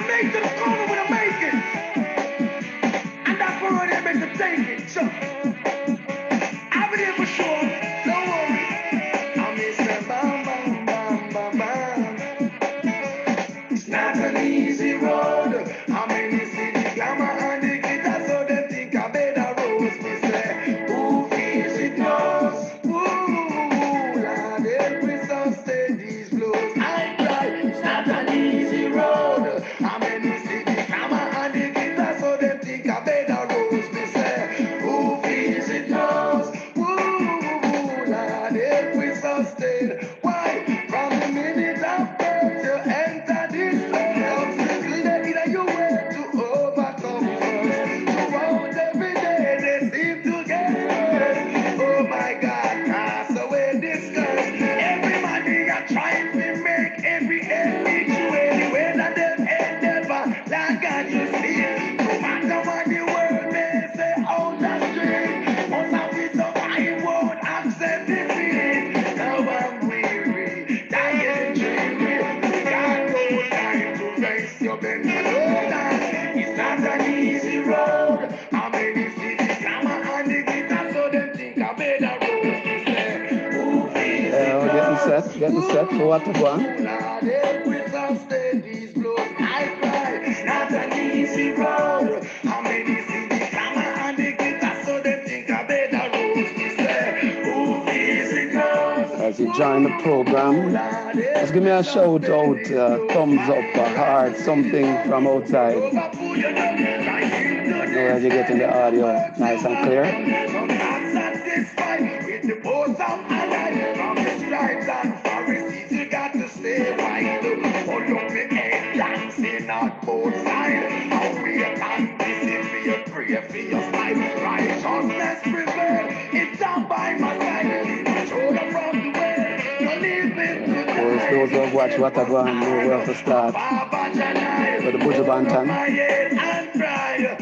make to the corner when I make it. And that's where I make to take it. So, I'll be there for sure. Don't worry. I miss that bam, bam, bam, bam, bam. It's not an easy road. I'm in the city, glamour and the glitter, so they think I better rose. Me say, who feels it knows? Ooh, Lord, help me sustain these blows. I cry, it's not an easy road. I'm in the city, glamour and the glitter, so they think I better rose. Me say, who feels it knows? Ooh, Lord, help me sustain. Why? From the minute I've birth to enter this obstacle, that in your way to overcome first. Throughout every day, they seem to get worse. Oh my God, cast away this curse. Everybody are trying to make every end each way. The way that them end never, like God, you see. No matter what the world may say, out the street, most of it so I won't accept defeat. Now I'm weary, dying dreary. Got no time to race your bend alone. It's not an easy road. I'm in the city, glamour and the glitter, so them think I made a road. Who feels it Getting set for what to go on. these blows. I cry, it's not an easy road. I'm in the city, glamour and the glitter, so them think I made a road. Who feels it knows? As you join the program, just give me a shout out, thumbs up, a heart, something from outside. As you're getting the audio nice and clear. Sometimes satisfied with the boast of my life. From the scribes and Pharisees, you got to stay right. Hold up your head, dancing on both sides. How we anticipate, pray for your life. Righteousness prevail, it's down by my side. Shoulder from the way, no living to die. Of course, those who have watched what I go on know where to start. With the Buju Banton.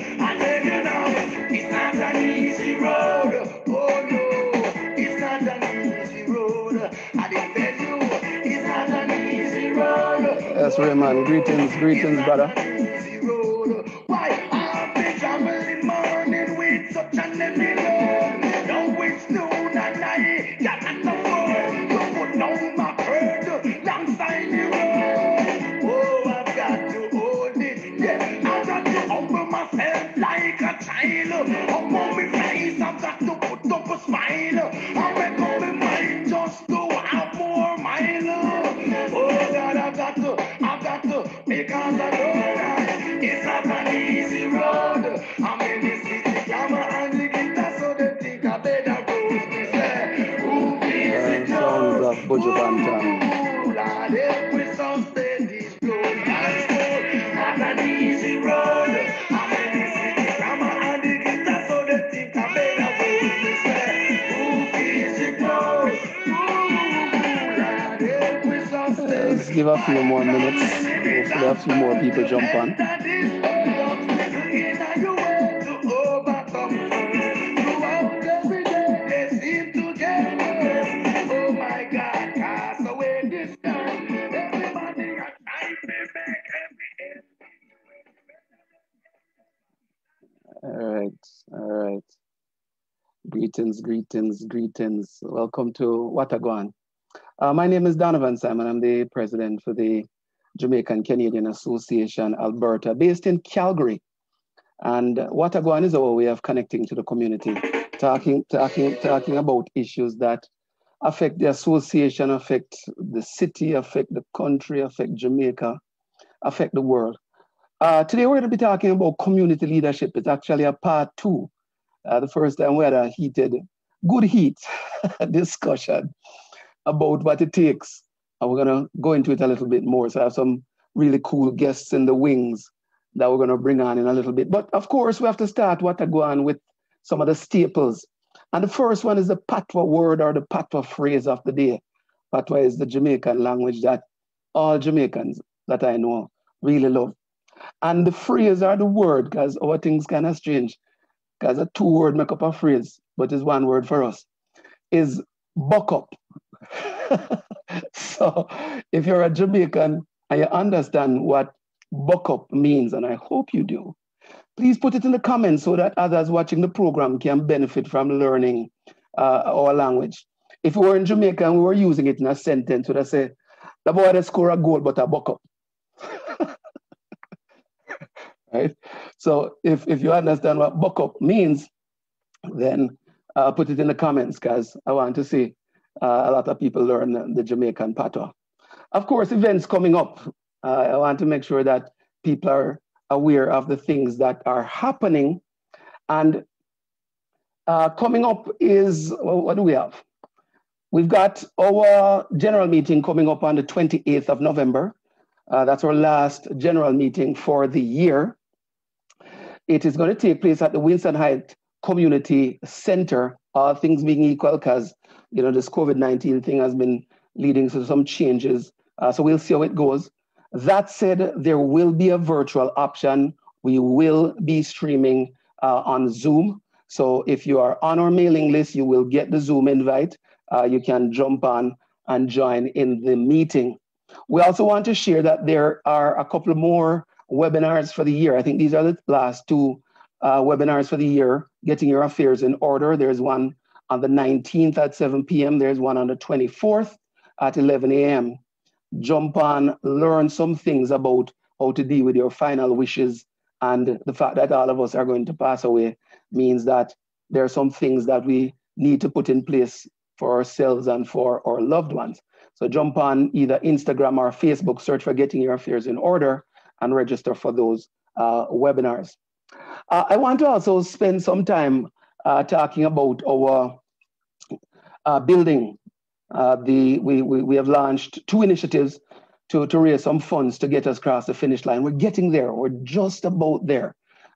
It's not an easy road. Oh no, it's not an easy road. I didn't tell you, it's not an easy road. Yes, Raymond. Greetings, brother. Easy road. Why I've been traveling morning with such an heavy load. Now it's noon and I got no phone. You put down my bird alongside the road. Oh, I've got to hold it. Yeah, I've got to humble myself like a child. Up on my face, I've got to put up a smile. I make up my mind just to have more mile. Oh God, I've got to, because I know that it's not an easy road. I'm in the city, glamour and the glitter, so they think I better go. Me say, who feels it Sounds knows? of Buju Banton. Ooh, Lord, help me sustain these blows. That's good, not an easy road. I'm in the city, glamour and the glitter, so they think I better go. Me say, who feels it knows? Ooh, Lord, help me sustain. Let's give a few more minutes. Hopefully a few more people jump on. All right. Greetings. Welcome to Wataguan. My name is Donovan Simon. I'm the president for the Jamaican Canadian Association Alberta, based in Calgary. And Wataguan is our way of connecting to the community, talking about issues that affect the association, affect the city, affect the country, affect Jamaica, affect the world. Today we're going to be talking about community leadership. It's actually a part 2. The first time we had a good heat discussion about what it takes. And we're going to go into it a little bit more. So I have some really cool guests in the wings that we're going to bring on in a little bit. But of course, we have to start Wataguan with some of the staples. And the first one is the Patwa word or the Patwa phrase of the day. Patwa is the Jamaican language that all Jamaicans that I know really love. And the phrase or the word, because our things kind of strange, because a 2-word make up a phrase, but it's 1 word for us, is buck up. So if you're a Jamaican and you understand what buck up means, and I hope you do, please put it in the comments so that others watching the program can benefit from learning our language. If we were in Jamaica and we were using it in a sentence, would I say, the boy that score a goal but a buck up, right? So if you understand what buck up means, then put it in the comments because I want to see a lot of people learn the Jamaican patois. Of course, events coming up. I want to make sure that people are aware of the things that are happening. And coming up is, well, what do we have? We've got our general meeting coming up on the 28th of November. That's our last general meeting for the year. It is going to take place at the Winston Heights Community Center, all things being equal, because this COVID-19 thing has been leading to some changes. So we'll see how it goes. That said, there will be a virtual option. We will be streaming on Zoom. So if you are on our mailing list, you will get the Zoom invite. You can jump on and join in the meeting. We also want to share that there are a couple more webinars for the year. I think these are the last two webinars for the year, Getting Your Affairs in Order. There's one on the 19th at 7 p.m. There's one on the 24th at 11 a.m. Jump on, learn some things about how to deal with your final wishes. And the fact that all of us are going to pass away means that there are some things that we need to put in place for ourselves and for our loved ones. So jump on either Instagram or Facebook, search for Getting Your Affairs in Order, and register for those webinars. I want to also spend some time talking about our building. We have launched two initiatives to raise some funds to get us across the finish line. We're getting there. We're just about there.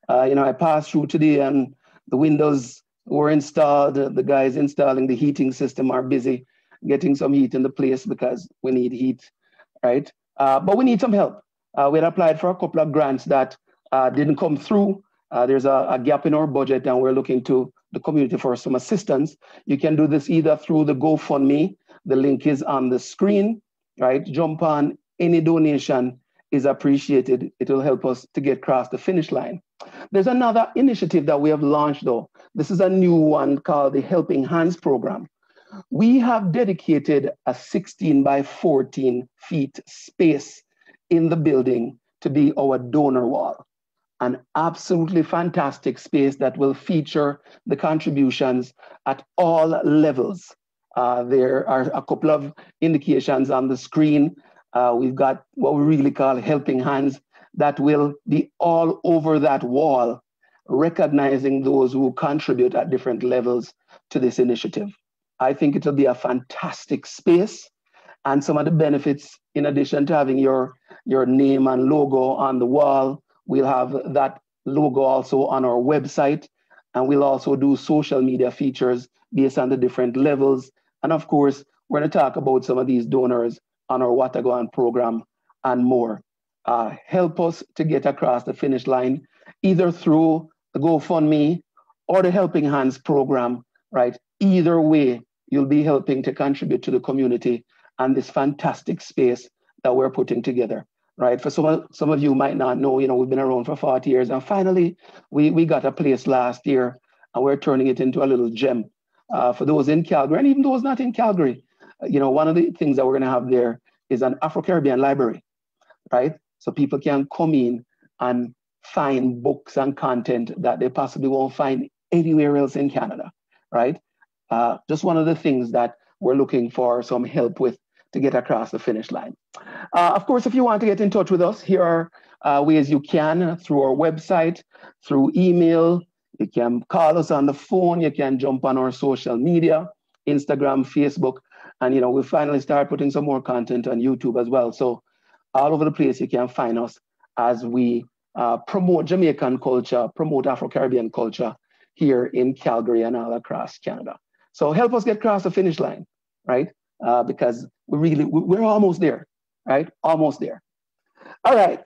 I passed through today and the windows were installed. The guys installing the heating system are busy getting some heat in the place because we need heat, right? But we need some help. We had applied for a couple of grants that didn't come through. There's a gap in our budget and we're looking to the community for some assistance. You can do this either through the GoFundMe. The link is on the screen, right? Jump on. Any donation is appreciated. It will help us to get across the finish line. There's another initiative that we have launched though. This is a new one called the Helping Hands Program. We have dedicated a 16 by 14 feet space in the building to be our donor wall. An absolutely fantastic space that will feature the contributions at all levels. There are a couple of indications on the screen. We've got what we really call helping hands that will be all over that wall, recognizing those who contribute at different levels to this initiative. I think it'll be a fantastic space. And some of the benefits, in addition to having your name and logo on the wall, we'll have that logo also on our website. And we'll also do social media features based on the different levels. And of course, we're going to talk about some of these donors on our Watagoan program and more. Help us to get across the finish line, either through the GoFundMe or the Helping Hands program, right? Either way, you'll be helping to contribute to the community and this fantastic space that we're putting together, right? For some of you might not know, we've been around for 40 years and finally we got a place last year and we're turning it into a little gem. For those in Calgary and even those not in Calgary, one of the things that we're gonna have there is an Afro-Caribbean library, right? So people can come in and find books and content that they possibly won't find anywhere else in Canada, right? Just one of the things that we're looking for some help with to get across the finish line. Of course, if you want to get in touch with us, here are ways you can through our website, through email. You can call us on the phone. You can jump on our social media, Instagram, Facebook. And, we finally start putting some more content on YouTube as well. So all over the place, you can find us as we promote Jamaican culture, promote Afro-Caribbean culture here in Calgary and all across Canada. So help us get across the finish line, right? Because we're almost there, right? Almost there. All right.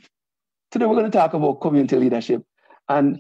Today we're going to talk about community leadership. And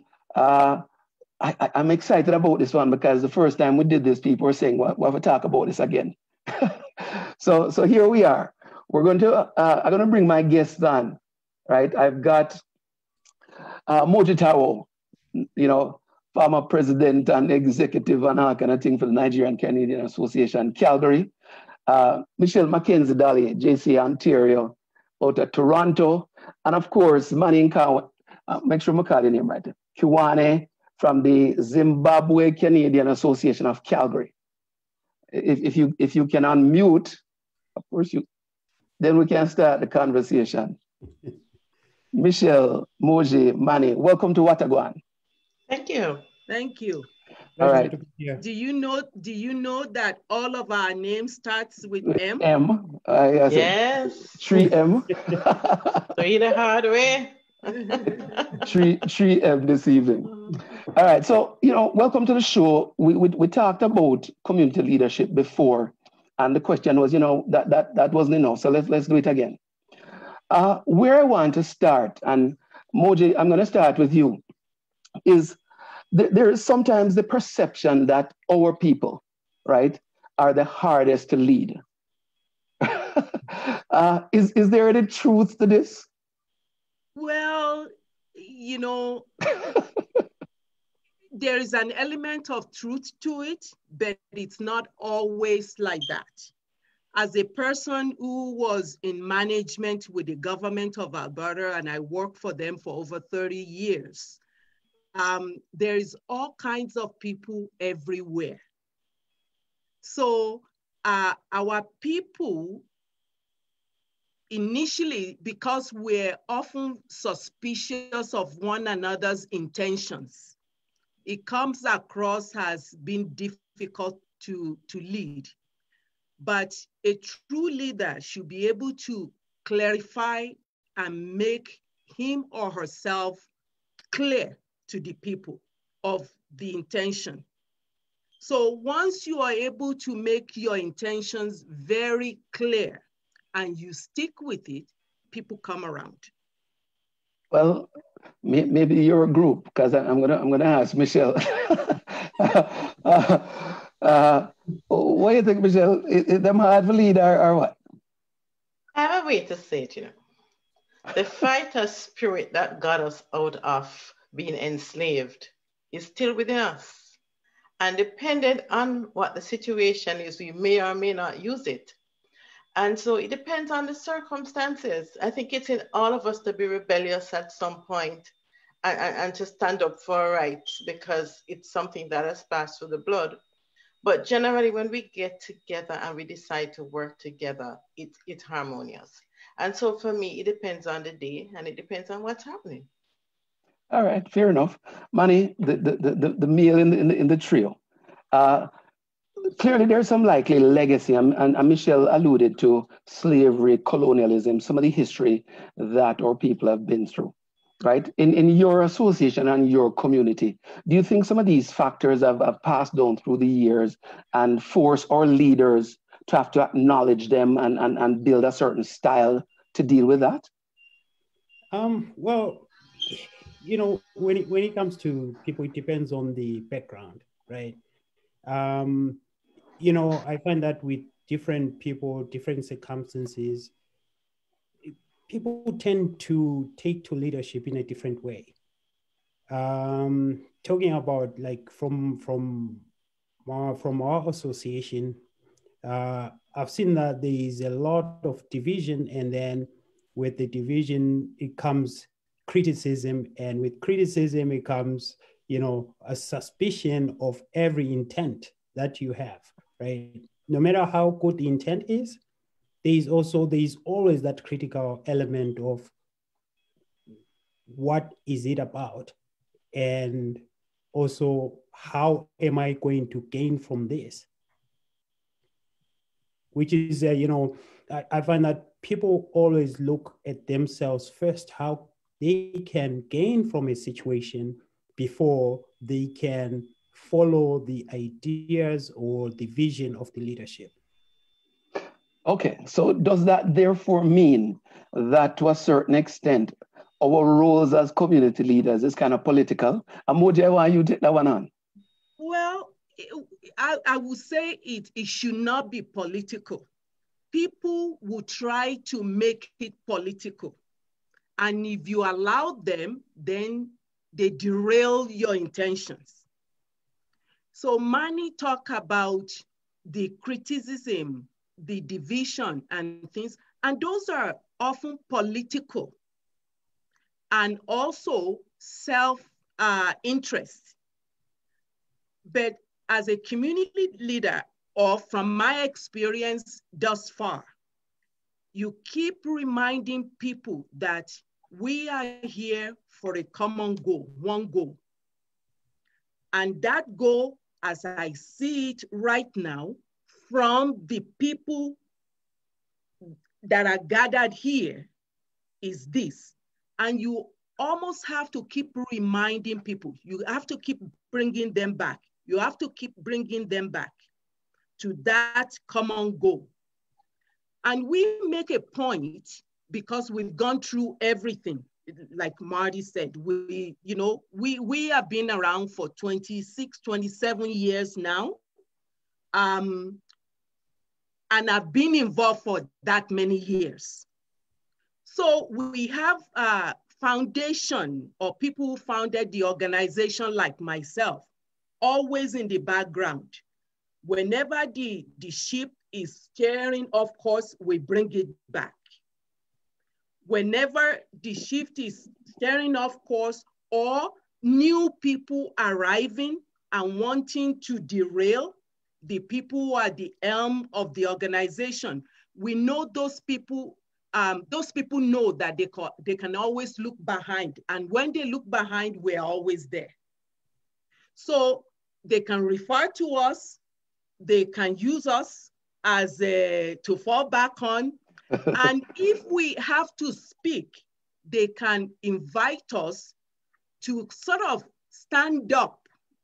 I'm excited about this one because the first time we did this, people were saying, well, we'll have to talk about this again. So here we are. I'm going to bring my guests on right? I've got Mojitawo, you know, former president and executive and all kind of thing for the Nigerian Canadian Association, Calgary. Michelle Mackenzie Daly, JC Ontario, out of Toronto. And of course, Manning Kawan, make sure I call your name right. Kiwane from the Zimbabwe Canadian Association of Calgary. If you can unmute, of course then we can start the conversation. Michelle, Moji, Manny, welcome to Wataguan. Thank you. Thank you. All right. Do you know that all of our names starts with M? M. Yes. 3M. 3 the hard way. 3M this evening. All right. So, welcome to the show. We talked about community leadership before, and the question was, that wasn't enough. So let's do it again. Where I want to start, and Moji, I'm going to start with you, is there is sometimes the perception that our people, right, are the hardest to lead. Is there any truth to this? Well, there is an element of truth to it, but it's not always like that. As a person who was in management with the government of Alberta, and I worked for them for over 30 years, there is all kinds of people everywhere. So our people, initially, because we're often suspicious of one another's intentions, it comes across as being difficult to lead. But a true leader should be able to clarify and make him or herself clear to the people of the intention. So once you are able to make your intentions very clear and you stick with it, people come around. Well, maybe you're a group, because I'm gonna ask Michelle. What do you think, Michelle? Is them hard to lead or what? I have a way to say it, The fighter spirit that got us out of being enslaved is still within us. And dependent on what the situation is, we may or may not use it. And so it depends on the circumstances. I think it's in all of us to be rebellious at some point and to stand up for our rights, because it's something that has passed through the blood. But generally, when we get together and we decide to work together, it's harmonious. And so for me, it depends on the day and it depends on what's happening. All right, fair enough. Manny, the male in the trio. Clearly, there's some likely legacy, and Michelle alluded to slavery, colonialism, some of the history that our people have been through, right? In your association and your community, do you think some of these factors have passed down through the years and force our leaders to have to acknowledge them and build a certain style to deal with that? Well, when it comes to people, it depends on the background, right? I find that with different people, different circumstances, people tend to take to leadership in a different way. Talking about like from our association, I've seen that there is a lot of division, and then with the division, it comes criticism, and with criticism, it comes, a suspicion of every intent that you have, right? No matter how good the intent is, there's always that critical element of what is it about? And also, how am I going to gain from this? Which is, I find that people always look at themselves first, how they can gain from a situation before they can follow the ideas or the vision of the leadership. Okay, so does that therefore mean that to a certain extent, our roles as community leaders is kind of political? Amoja, why you take that one on? Well, I would say it should not be political. People will try to make it political. And if you allow them, then they derail your intentions. So Manny talked about the criticism, the division and things, and those are often political and also self-interest. But as a community leader, or from my experience thus far, you keep reminding people that we are here for a common goal, one goal. And that goal, as I see it right now, from the people that are gathered here, is this. And you almost have to keep reminding people. You have to keep bringing them back. You have to keep bringing them back to that common goal. And we make a point because we've gone through everything. Like Marty said, we have been around for 26, 27 years now. And I've been involved for that many years. So we have a foundation or people who founded the organization like myself, always in the background. Whenever the ship is steering off course, we bring it back. Whenever the ship is steering off course or new people arriving and wanting to derail the people who are the helm of the organization, we know those people know that they can always look behind. And when they look behind, we're always there. So they can refer to us, they can use us as to fall back on. And if we have to speak, they can invite us to sort of stand up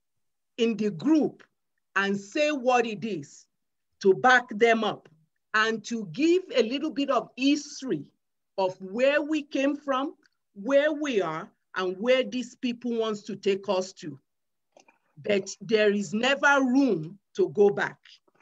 in the group and say what it is, to back them up and to give a little bit of history of where we came from, where we are, and where these people wants to take us to. But there is never room to go back.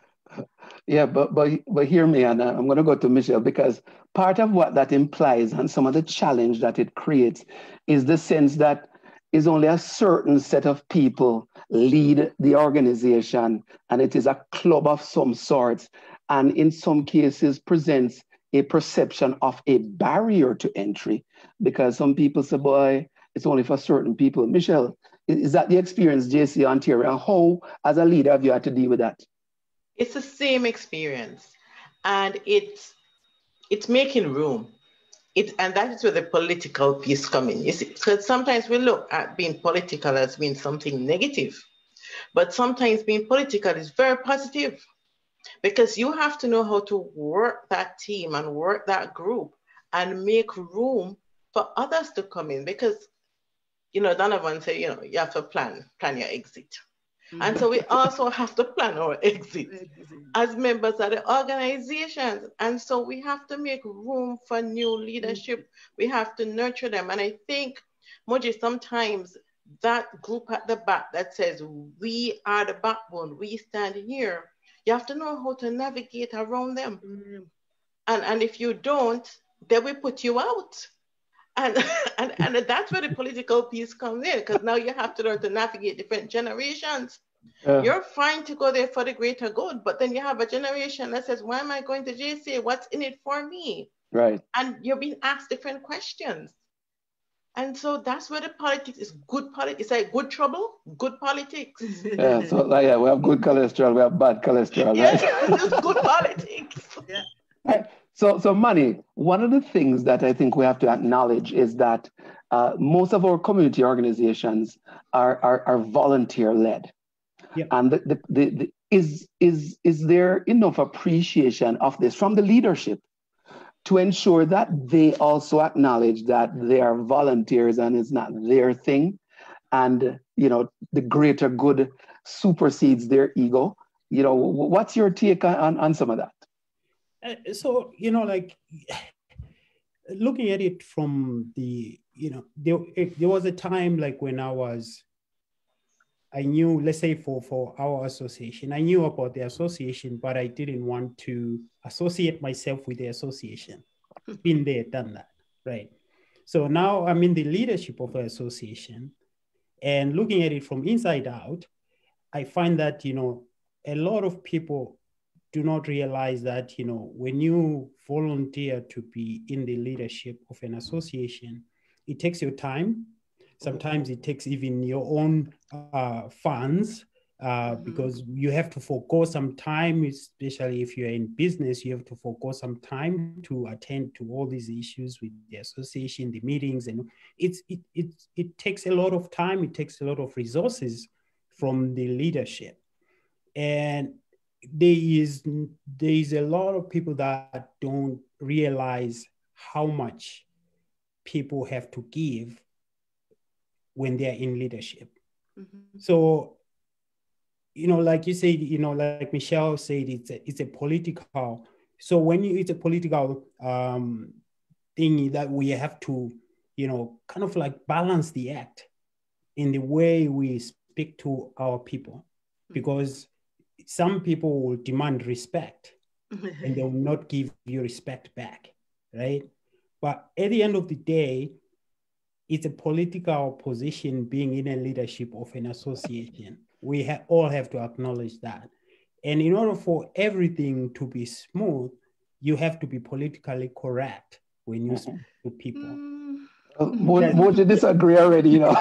Yeah, but hear me, and I'm going to go to Michelle, because part of what that implies and some of the challenge that it creates is the sense that is only a certain set of people lead the organization, and it is a club of some sort, and in some cases presents a perception of a barrier to entry, because some people say, boy, it's only for certain people. Michelle, is that the experience, JC Ontario? And how, as a leader, have you had to deal with that? It's the same experience, and it's making room. And that is where the political piece comes in. You see, because sometimes we look at being political as being something negative, but sometimes being political is very positive, because you have to know how to work that team and work that group and make room for others to come in. Because, Donovan said, you have to plan your exit. And so we also have to plan our exit as members of the organizations. And so we have to make room for new leadership. We have to nurture them. And I think, Moji, sometimes that group at the back that says, we are the backbone, we stand here, you have to know how to navigate around them. And if you don't, they will put you out. And that's where the political piece comes in, because now you have to learn to navigate different generations. You're fine to go there for the greater good, but then you have a generation that says, why am I going to JCA? What's in it for me? Right. And you're being asked different questions. And so that's where the politics is good politics. It's like good trouble, good politics. Yeah, so we have good cholesterol, we have bad cholesterol, right? Yeah, it's just good politics. Yeah. Right. So Manny, one of the things that I think we have to acknowledge is that most of our community organizations are volunteer-led. Yeah. And is there enough appreciation of this from the leadership to ensure that they also acknowledge that they are volunteers and it's not their thing, and the greater good supersedes their ego? What's your take on some of that? So, looking at it from the, there was a time like when I knew, let's say for our association, I knew about the association, but I didn't want to associate myself with the association. Been there, done that, right? So now I'm in the leadership of an association, and looking at it from inside out, I find that, a lot of people do not realize that, when you volunteer to be in the leadership of an association, it takes your time. Sometimes it takes even your own funds, because you have to forego some time, especially if you're in business, you have to forego some time to attend to all these issues with the association, the meetings, and it takes a lot of time, it takes a lot of resources from the leadership. And there is a lot of people that don't realize how much people have to give when they're in leadership. So, like you said, like Michelle said, it's a political. So when it's a political thing that we have to, kind of like balance the act in the way we speak to our people, because some people will demand respect and they will not give you respect back, right? But at the end of the day, it's a political position being in a leadership of an association. We all have to acknowledge that. And in order for everything to be smooth, you have to be politically correct when you speak to people. Moji disagree already, No,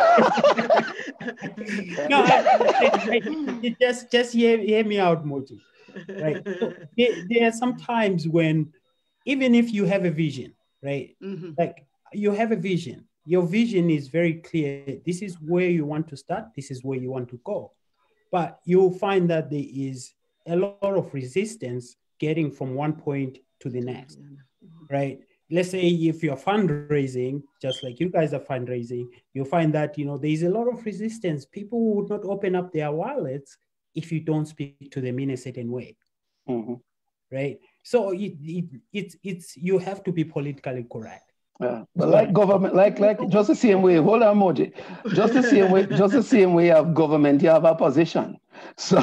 just hear me out, Moji. Right? So there are some times when, even if you have a vision, right? Like you have a vision, your vision is very clear. This is where you want to start. This is where you want to go. But you'll find that there is a lot of resistance getting from one point to the next, right? Let's say if you're fundraising, just like you guys are fundraising, you'll find that, there's a lot of resistance. People would not open up their wallets if you don't speak to them in a certain way, right? So it's you have to be politically correct. Yeah, but like government, like just the same way. Hold on, Moji. Just the same way you have government, you have opposition. So,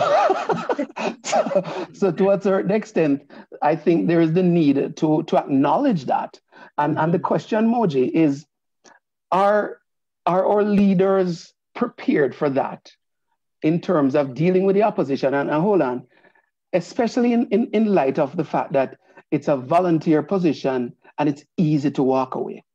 so to a certain extent, I think there is the need to acknowledge that. And the question, Moji, is: are our leaders prepared for that in terms of dealing with the opposition? And hold on, especially in light of the fact that it's a volunteer position and it's easy to walk away.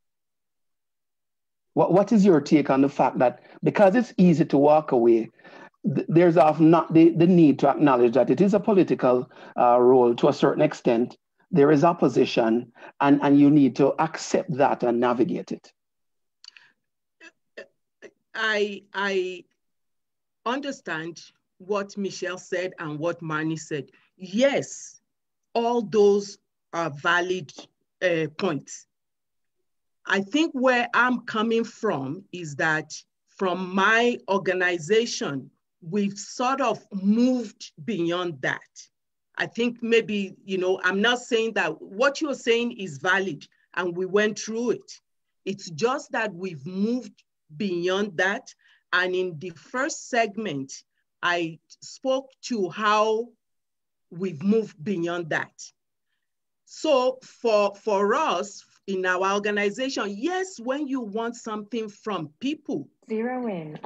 What is your take on the fact that because it's easy to walk away, there's often not the need to acknowledge that it is a political role to a certain extent, there is opposition, and you need to accept that and navigate it? I understand what Michelle said and what Manny said. Yes, all those are valid points. I think where I'm coming from is that from my organization, we've sort of moved beyond that. I think maybe, I'm not saying that what you're saying is valid and we went through it. It's just that we've moved beyond that. And in the first segment, I spoke to how we've moved beyond that. So for us in our organization, yes, when you want something from people, there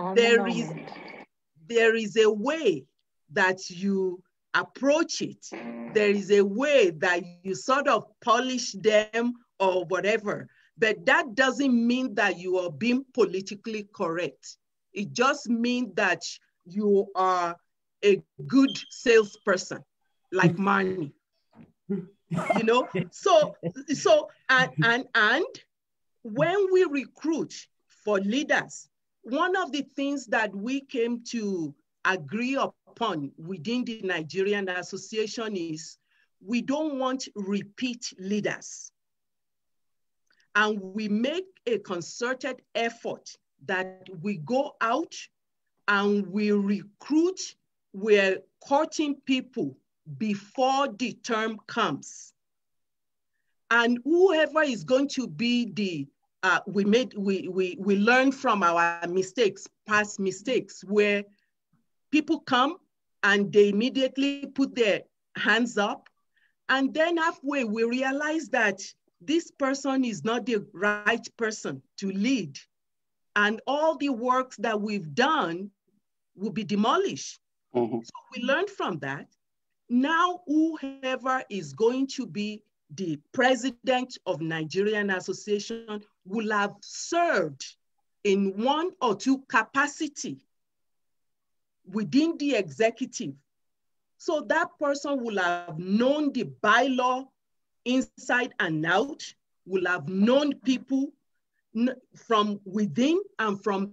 is a way that you approach it. There is a way that you sort of polish them or whatever. But that doesn't mean that you are being politically correct. It just means that you are a good salesperson, like Manny. So when we recruit for leaders, one of the things that we came to agree upon within the Nigerian Association is we don't want repeat leaders. And we make a concerted effort that we go out and we recruit, we're courting people before the term comes. And whoever is going to be the, we learn from our mistakes, past mistakes, where people come and they immediately put their hands up. And then halfway we realize that this person is not the right person to lead. And all the works that we've done will be demolished. Mm-hmm. So we learned from that. Now, whoever is going to be the president of Nigerian Association will have served in one or two capacity within the executive. So that person will have known the bylaw inside and out, will have known people from within and from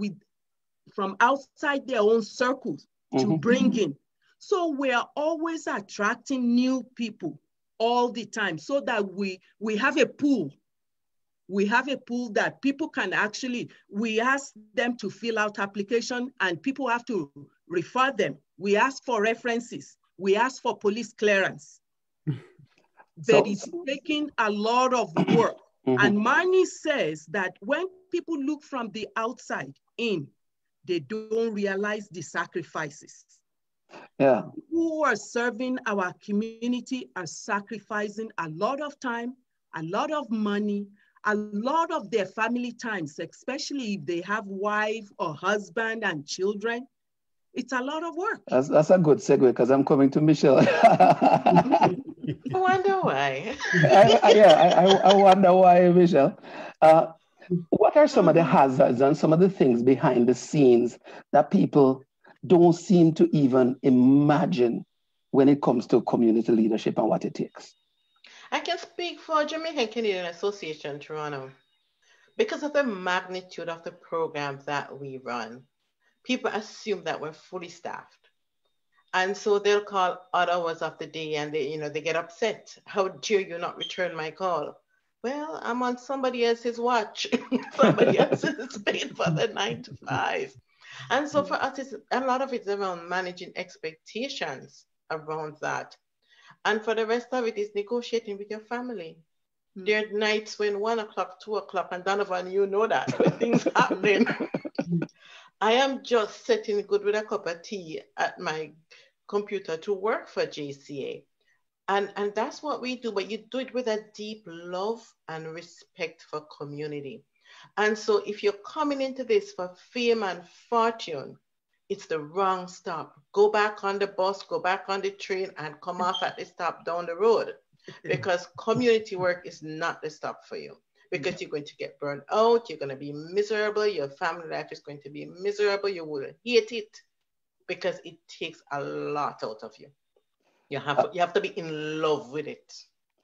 outside their own circles to bring in. So we are always attracting new people all the time so that we have a pool. We have a pool that people can actually, we ask them to fill out application and people have to refer them. We ask for references. We ask for police clearance. But it's taking a lot of work. And Marnie says that when people look from the outside in, they don't realize the sacrifices. Yeah. Who are serving our community are sacrificing a lot of time, a lot of money, a lot of their family times, especially if they have wife or husband and children. It's a lot of work. That's a good segue because I'm coming to Michelle. I wonder why. I wonder why, Michelle. What are some of the hazards and some of the things behind the scenes that people don't seem to even imagine when it comes to community leadership and what it takes? I can speak for Jamaican Canadian Association Toronto. Because of the magnitude of the programs that we run, people assume that we're fully staffed. And so they'll call odd hours of the day and they get upset. How dare you not return my call? Well, I'm on somebody else's watch. Somebody else is paid for the 9 to 5. And so for us, a lot of it's around managing expectations around that. And for the rest of it is negotiating with your family. There are nights when 1 o'clock, 2 o'clock, and Donovan, you know that, when things happening. I am just sitting good with a cup of tea at my computer to work for JCA. And that's what we do, but you do it with a deep love and respect for community. And so if you're coming into this for fame and fortune, it's the wrong stop. Go back on the bus, go back on the train, and come off at the stop down the road. Because community work is not the stop for you. Because you're going to get burned out, you're going to be miserable, your family life is going to be miserable, you will hate it because it takes a lot out of you. You have to be in love with it.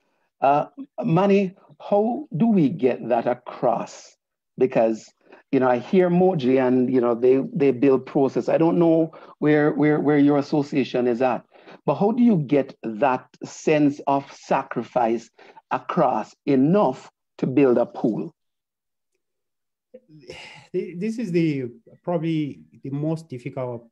Manny, how do we get that across? Because I hear Moji and they build process. I don't know where your association is at, but how do you get that sense of sacrifice across enough to build a pool? This is probably the most difficult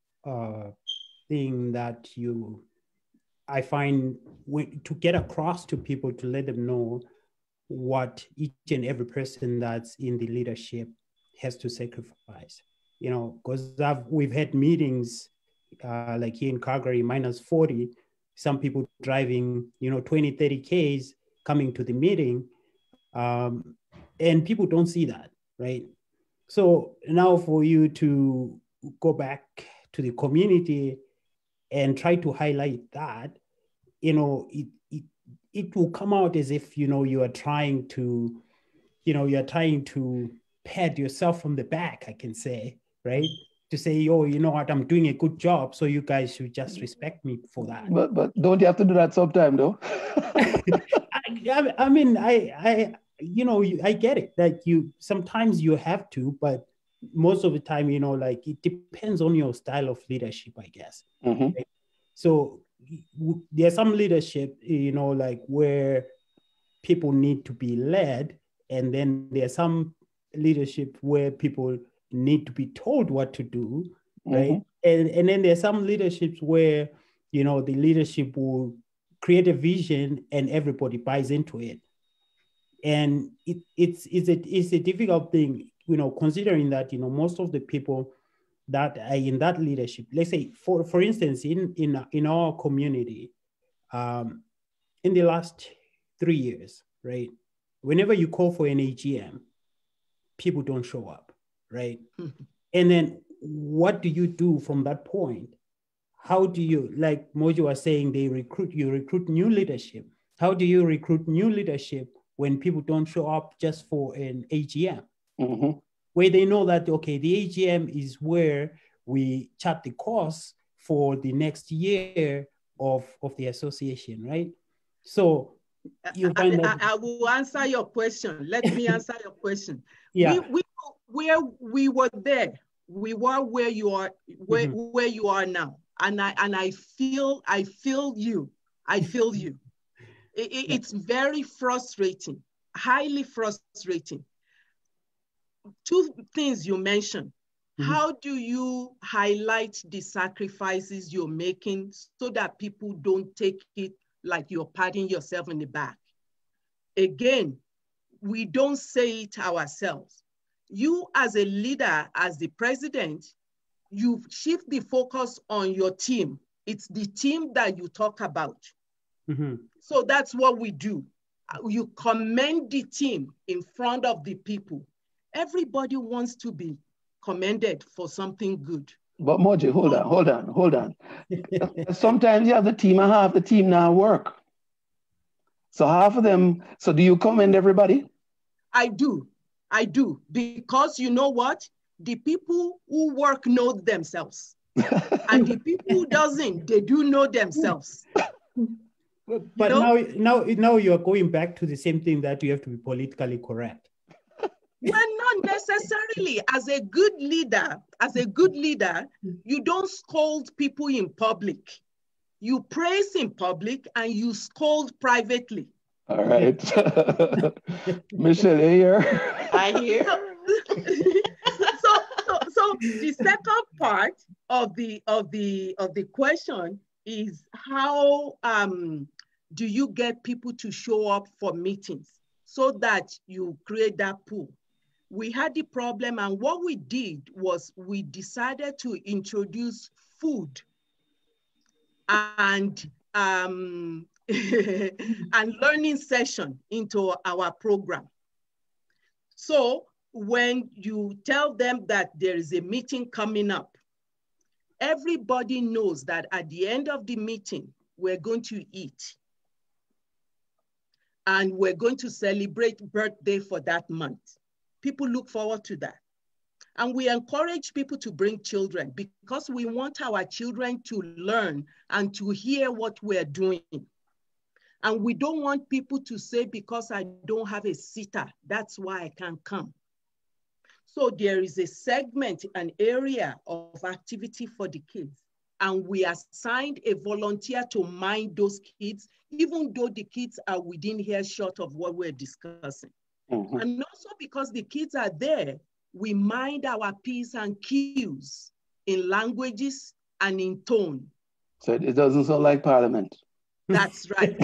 thing that I find to get across to people, to let them know what each and every person that's in the leadership has to sacrifice. Because we've had meetings like here in Calgary, -40, some people driving 20, 30 Ks coming to the meeting, and people don't see that, right? So now for you to go back to the community and try to highlight that, it will come out as if you are trying to pat yourself on the back, I can say, right? To say, oh, you know what, I'm doing a good job, so you guys should just respect me for that. But don't you have to do that sometime, though? I mean, I get it. Like sometimes you have to, but most of the time, it depends on your style of leadership, I guess. Right? So there's some leadership, where people need to be led, and then there's some leadership where people need to be told what to do, right? And then there's some leaderships where the leadership will create a vision and everybody buys into it. And it's a difficult thing, considering that most of the people that are in that leadership, let's say for instance in our community, in the last 3 years, right? Whenever you call for an AGM, people don't show up, right? And then what do you do from that point? How do you, like Mojo was saying, you recruit new leadership. How do you recruit new leadership when people don't show up just for an AGM? Where they know that, okay, the AGM is where we chart the course for the next year of the association, right? So you find that I will answer your question. Let me answer your question. Yeah. We were there. We were where you are, where you are now. And I feel you. I feel you. It's very frustrating, highly frustrating. Two things you mentioned. How do you highlight the sacrifices you're making so that people don't take it like you're patting yourself in the back? Again, we don't say it ourselves. You as a leader, as the president, you shift the focus on your team. It's the team that you talk about. So that's what we do. You commend the team in front of the people. Everybody wants to be commended for something good. But Moji, hold on. Sometimes you have the team and half the team now work. So half of them, so do you commend everybody? I do, because you know what? The people who work know themselves. And the people who doesn't, they do know themselves. But now you're going back to the same thing that you have to be politically correct. Well, not necessarily. As a good leader, you don't scold people in public. You praise in public and you scold privately. All right. Michelle, you here? I hear. So the second part of the question is how do you get people to show up for meetings so that you create that pool? We had the problem, and what we did was we decided to introduce food and and learning session into our program. So when you tell them that there is a meeting coming up, everybody knows that at the end of the meeting, we're going to eat. And we're going to celebrate birthday for that month. People look forward to that. And we encourage people to bring children because we want our children to learn and to hear what we're doing. And we don't want people to say, because I don't have a sitter, that's why I can't come. So there is a segment, an area of activity for the kids. And we assigned a volunteer to mind those kids, even though the kids are within earshot of what we're discussing. And also because the kids are there, we mind our P's and Q's in languages and in tone. So it doesn't sound like Parliament. That's right.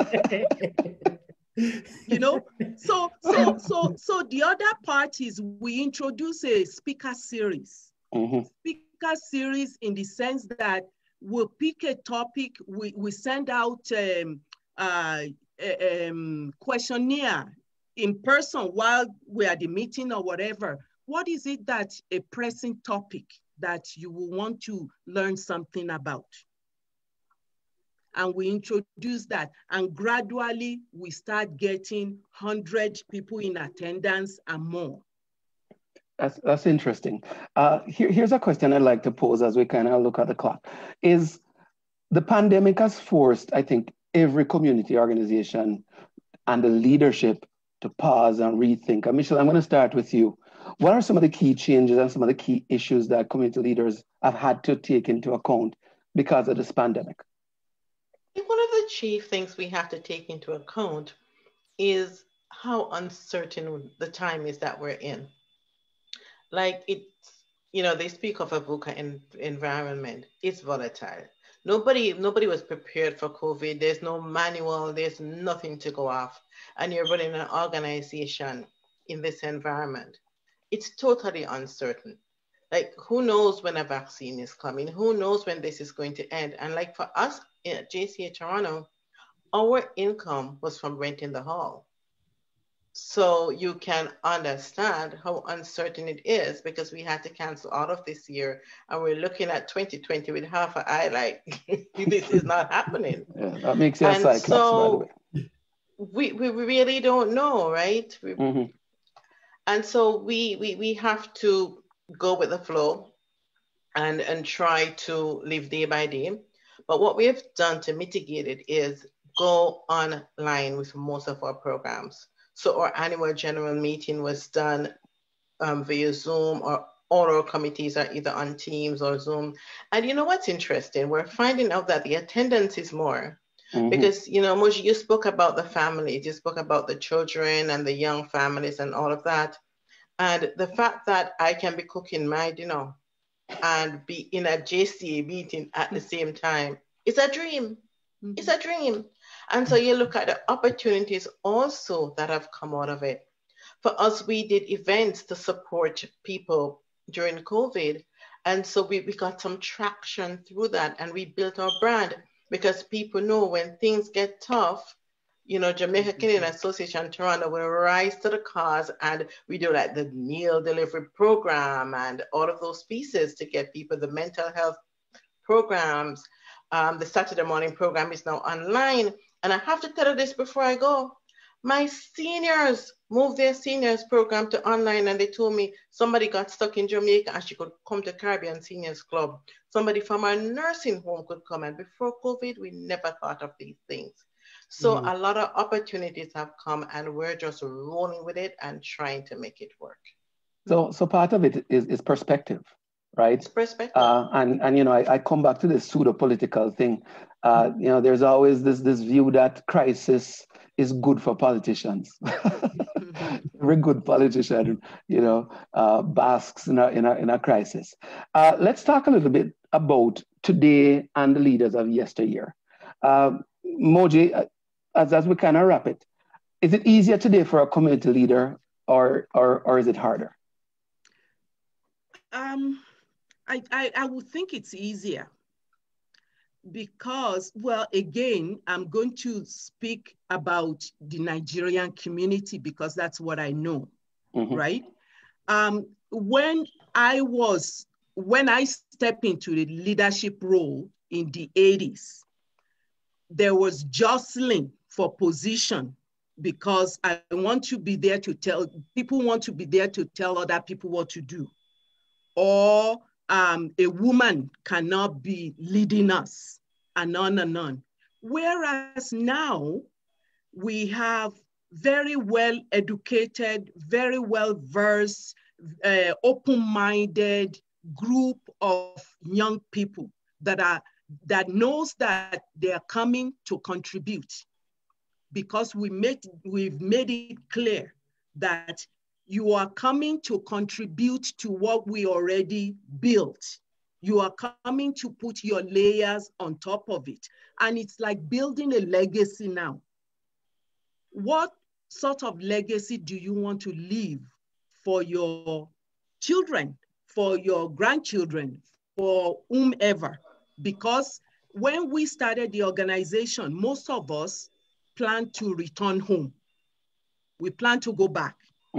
You know, so the other part is we introduce a speaker series. Speaker series in the sense that we'll pick a topic, we send out questionnaire in person while we're at the meeting or whatever. What is it that's a pressing topic that you will want to learn something about? And we introduce that, and gradually we start getting 100 people in attendance and more. That's interesting. Here's a question I'd like to pose as we kind of look at the clock. Is the pandemic has forced, I think, every community organization and the leadership to pause and rethink. And Michelle, I'm going to start with you. What are some of the key changes and some of the key issues that community leaders have had to take into account because of this pandemic? I think one of the chief things we have to take into account is how uncertain the time is that we're in. Like it's, they speak of a VUCA environment. It's volatile. Nobody was prepared for COVID. There's no manual. There's nothing to go off. And you're running an organization in this environment. It's totally uncertain. Like, who knows when a vaccine is coming? Who knows when this is going to end? And like for us at JCA Toronto, our income was from renting the hall. So you can understand how uncertain it is, because we had to cancel all of this year and we're looking at 2020 with half an eye like this is not happening. Yeah, that makes you a And cyclops, by the way. so we really don't know, right? Mm-hmm. And so we have to go with the flow and try to live day by day. But what we have done to mitigate it is go online with most of our programs. So our annual general meeting was done via Zoom, or all our committees are either on Teams or Zoom. And you know what's interesting? We're finding out that the attendance is more. Mm-hmm. Because, Moji, you spoke about the families, you spoke about the children and the young families and all of that. And the fact that I can be cooking my dinner and be in a JCA meeting at the same time, it's a dream. It's a dream. And so you look at the opportunities also that have come out of it. For us, we did events to support people during COVID. And so we got some traction through that, and we built our brand, because people know when things get tough, Jamaica Canadian Association Toronto will rise to the cause, and we do like the meal delivery program and all of those pieces to get people the mental health programs. The Saturday morning program is now online. And I have to tell you this before I go. My seniors moved their seniors program to online, and they told me somebody got stuck in Jamaica and she could come to Caribbean Seniors Club. Somebody from our nursing home could come. And before COVID, we never thought of these things. So a lot of opportunities have come, and we're just rolling with it and trying to make it work. So part of it is perspective, right? It's perspective. And I come back to this pseudo political thing. There's always this view that crisis is good for politicians. Every good politician, basks in a crisis. Let's talk a little bit about today and the leaders of yesteryear. Moji, as we kind of wrap it, is it easier today for a community leader, or is it harder? I would think it's easier because, well, again, I'm going to speak about the Nigerian community because that's what I know, right? When I stepped into the leadership role in the 80s, there was jostling for position because I want to be there to tell, people want to be there to tell other people what to do. Or a woman cannot be leading us, and on and on. Whereas now we have very well educated, very well versed, open-minded group of young people that knows that they are coming to contribute, because we've made it clear that you are coming to contribute to what we already built. You are coming to put your layers on top of it. And it's like building a legacy now. What sort of legacy do you want to leave for your children, for your grandchildren, for whomever? Because when we started the organization, most of us planned to return home. We planned to go back.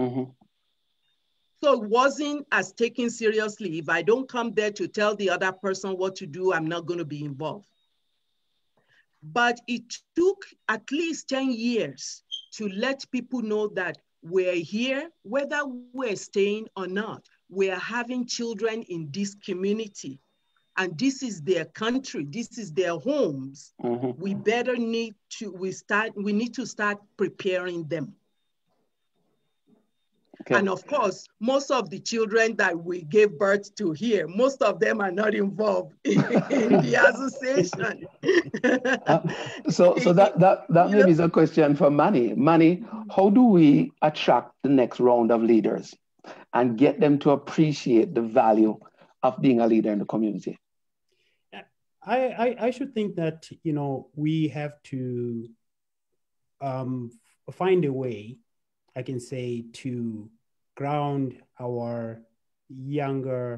So it wasn't as taken seriously. If I don't come there to tell the other person what to do, I'm not going to be involved. But it took at least 10 years to let people know that we're here, whether we're staying or not. We're having children in this community, and this is their country. This is their homes. We need to start preparing them. Okay. And of course, most of the children that we gave birth to here, most of them are not involved in the association. So that maybe is a question for Manny. Manny, how do we attract the next round of leaders and get them to appreciate the value of being a leader in the community? I should think that, we have to find a way, I can say, to ground our younger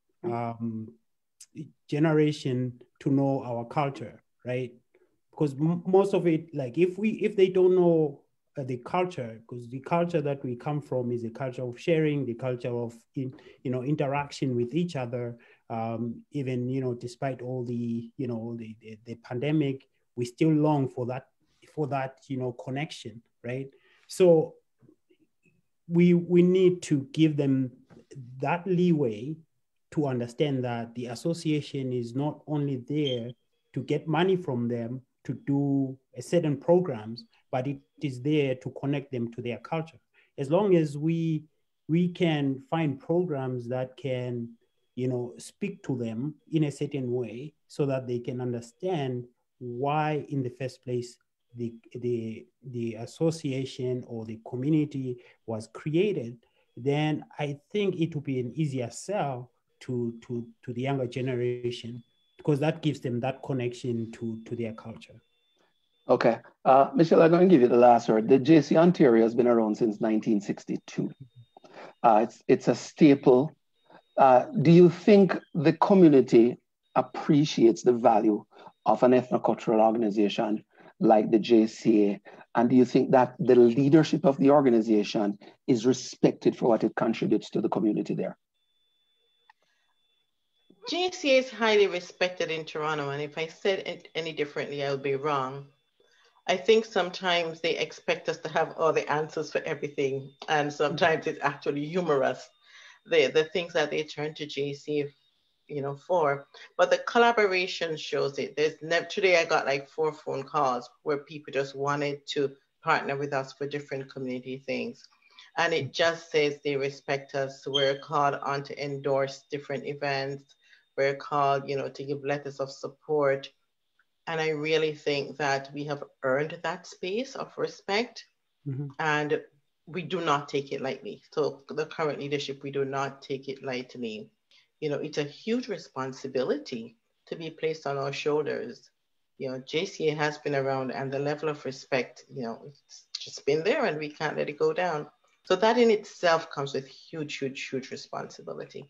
generation to know our culture, right? Because most of it, like if they don't know the culture, because the culture that we come from is a culture of sharing, the culture of interaction with each other. Even despite all the the pandemic, we still long for that connection, right? So we need to give them that leeway to understand that the association is not only there to get money from them to do a certain programs, but it is there to connect them to their culture. As long as we can find programs that can speak to them in a certain way so that they can understand why in the first place the association or the community was created, then I think it will be an easier sell to the younger generation, because that gives them that connection to their culture. Okay. Michelle, I'm going to give you the last word. The JC Ontario has been around since 1962. It's a staple. Do you think the community appreciates the value of an ethnocultural organization like the JCA? And do you think that the leadership of the organization is respected for what it contributes to the community there? JCA is highly respected in Toronto, and if I said it any differently, I'll be wrong. I think sometimes they expect us to have all the answers for everything, and sometimes it's actually humorous, the things that they turn to JCA for. But the collaboration shows it. Today I got like 4 phone calls where people just wanted to partner with us for different community things. And it just says they respect us. We're called on to endorse different events. We're called, to give letters of support. And I really think that we have earned that space of respect. Mm-hmm. And we do not take it lightly. So the current leadership, we do not take it lightly. It's a huge responsibility to be placed on our shoulders. JCA has been around, and the level of respect, it's just been there, and we can't let it go down. So that in itself comes with huge, huge, huge responsibility.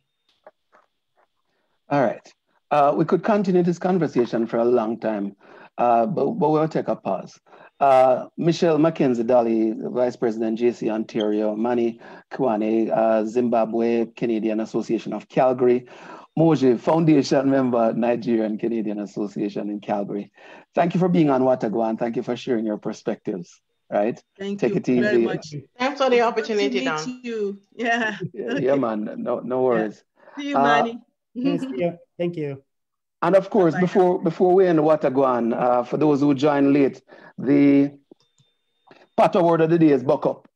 All right. We could continue this conversation for a long time, but we'll take a pause. Michelle Mackenzie Dolly, Vice President, JC Ontario, Manny Kwane, Zimbabwe Canadian Association of Calgary, Moji, Foundation member, Nigerian Canadian Association in Calgary. Thank you for being on Watagwan. Thank you for sharing your perspectives. Right? Thank you very much. Thanks for the opportunity, Don. You. Yeah. Yeah, man. No worries. Yeah. See you, Manny. Yes, yeah. Thank you. And of course, before we end Watagwan, for those who join late, the patois word of the day is buck up.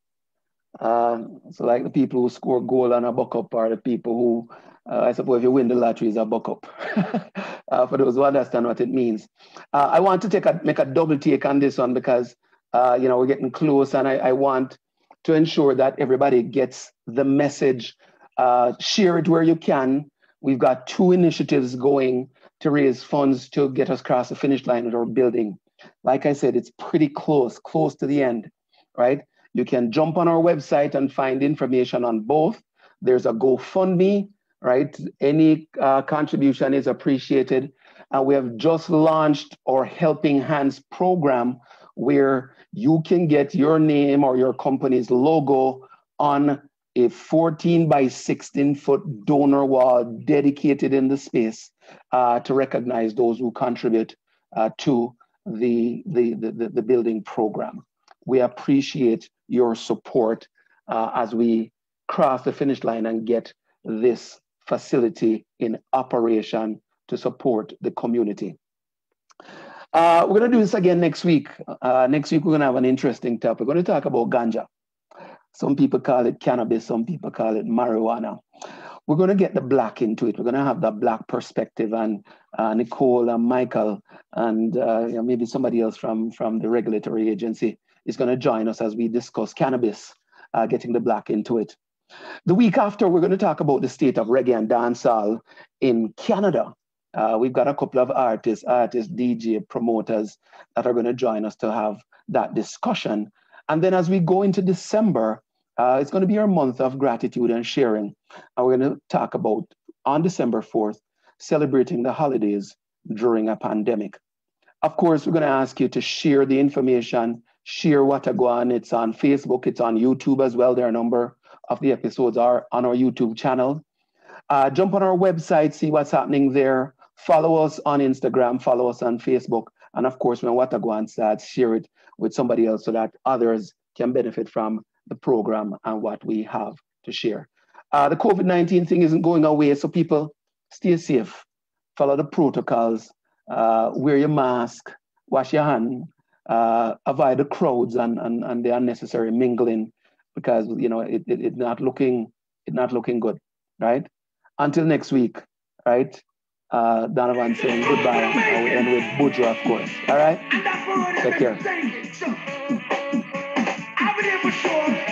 So like the people who score goal on a buck up are the people who, I suppose if you win the lottery, is a buck up. For those who understand what it means. I want to make a double take on this one because, we're getting close, and I want to ensure that everybody gets the message. Share it where you can. We've got 2 initiatives going to raise funds to get us across the finish line with our building. Like I said, it's pretty close to the end, right? You can jump on our website and find information on both. There's a GoFundMe, right? Any contribution is appreciated. And we have just launched our Helping Hands program, where you can get your name or your company's logo on a 14 by 16 foot donor wall dedicated in the space to recognize those who contribute to the building program. We appreciate your support as we cross the finish line and get this facility in operation to support the community. We're going to do this again next week. Next week, we're going to have an interesting topic. We're going to talk about ganja. Some people call it cannabis, some people call it marijuana. We're going to get the Black into it. We're going to have that Black perspective, and Nicole and Michael and maybe somebody else from the regulatory agency is going to join us as we discuss cannabis, getting the Black into it. The week after, we're going to talk about the state of reggae and dancehall in Canada. We've got a couple of artists, DJ, promoters that are going to join us to have that discussion. And then as we go into December, it's going to be our month of gratitude and sharing. And we're going to talk about, on December 4th, celebrating the holidays during a pandemic. Of course, we're going to ask you to share the information, share Wataguan. It's on Facebook. It's on YouTube as well. There are a number of the episodes are on our YouTube channel. Jump on our website, see what's happening there. Follow us on Instagram, follow us on Facebook. And of course, when Wataguan starts, share it with somebody else so that others can benefit from the program and what we have to share. The COVID-19 thing isn't going away, so people stay safe. Follow the protocols, wear your mask, wash your hand, avoid the crowds and the unnecessary mingling, because it's not looking good, right? Until next week, right? Donovan saying goodbye. And we end with Budra, of course. All right? Take care. I've been here for sure.